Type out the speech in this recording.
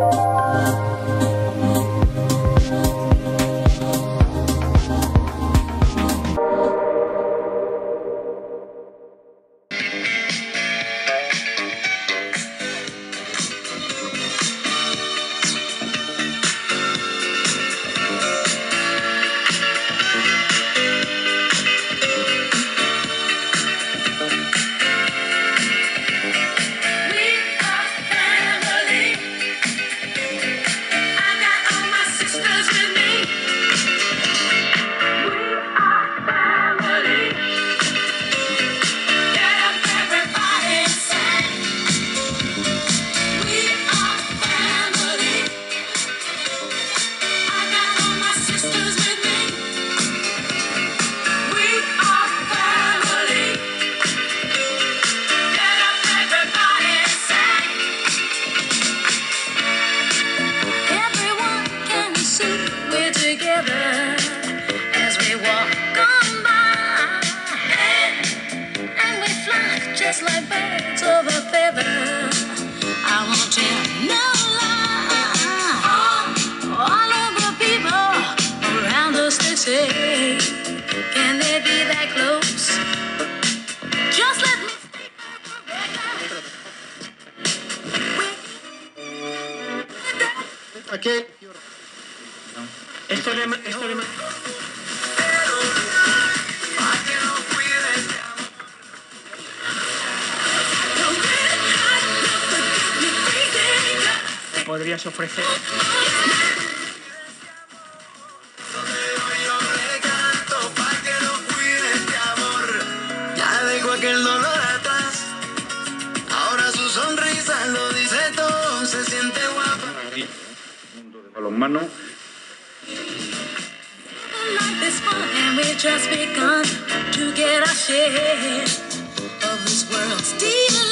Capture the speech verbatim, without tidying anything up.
Aquí. Esto de... Esto de... Podrías ofrecer... Ya dejó aquel dolor atrás. Ahora su sonrisa lo dice todo. Se siente guapa. Mundo de balonmano. Just begun to get our share of this world's deal.